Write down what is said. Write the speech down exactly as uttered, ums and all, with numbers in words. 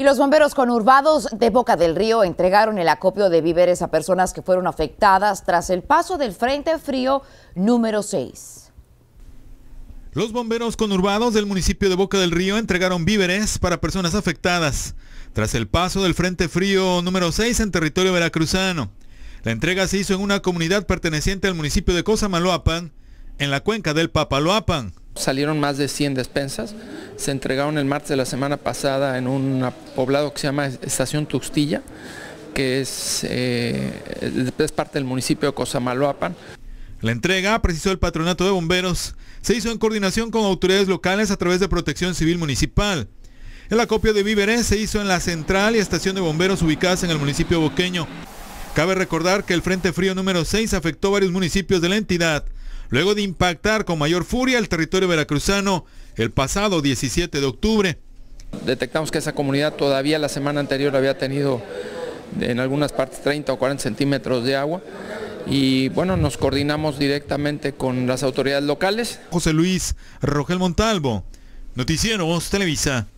los bomberos conurbados de Boca del Río entregaron el acopio de víveres a personas que fueron afectadas tras el paso del Frente Frío número seis. Los bomberos conurbados del municipio de Boca del Río entregaron víveres para personas afectadas tras el paso del Frente Frío número seis en territorio veracruzano. La entrega se hizo en una comunidad perteneciente al municipio de Cosamaloapan, en la cuenca del Papaloapan. Salieron más de cien despensas, se entregaron el martes de la semana pasada en un poblado que se llama Estación Tuxtilla, que es, eh, es parte del municipio de Cosamaloapan. La entrega, precisó el patronato de bomberos, se hizo en coordinación con autoridades locales a través de Protección Civil Municipal. El acopio de víveres se hizo en la central y estación de bomberos ubicadas en el municipio boqueño. Cabe recordar que el Frente Frío número seis afectó varios municipios de la entidad, luego de impactar con mayor furia el territorio veracruzano el pasado diecisiete de octubre. Detectamos que esa comunidad todavía la semana anterior había tenido en algunas partes treinta o cuarenta centímetros de agua y bueno, nos coordinamos directamente con las autoridades locales. José Luis Rogel Montalvo, Noticieros Televisa.